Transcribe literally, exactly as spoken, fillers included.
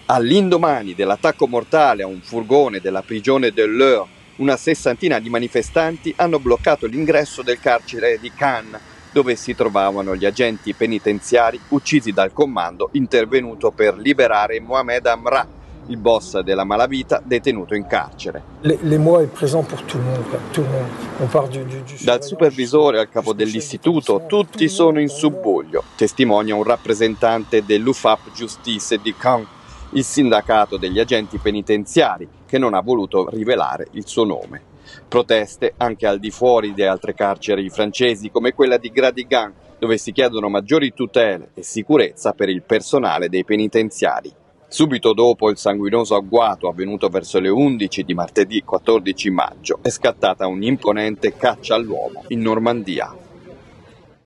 All'indomani dell'attacco mortale a un furgone della prigione dell'Eure, una sessantina di manifestanti hanno bloccato l'ingresso del carcere di Cannes, dove si trovavano gli agenti penitenziari uccisi dal comando intervenuto per liberare Mohamed Amra, il boss della malavita detenuto in carcere. L'émoi est présent pour tout le monde, tout le monde. On part du, du, du Dal supervisore al capo dell'istituto, tutti sono in subbuglio, testimonia un rappresentante dell'U F A P Justice di Cannes, il sindacato degli agenti penitenziari, che non ha voluto rivelare il suo nome. Proteste anche al di fuori di altre carceri francesi, come quella di Gradignan, dove si chiedono maggiori tutele e sicurezza per il personale dei penitenziari. Subito dopo il sanguinoso agguato avvenuto verso le undici di martedì quattordici maggio è scattata un'imponente caccia all'uomo in Normandia.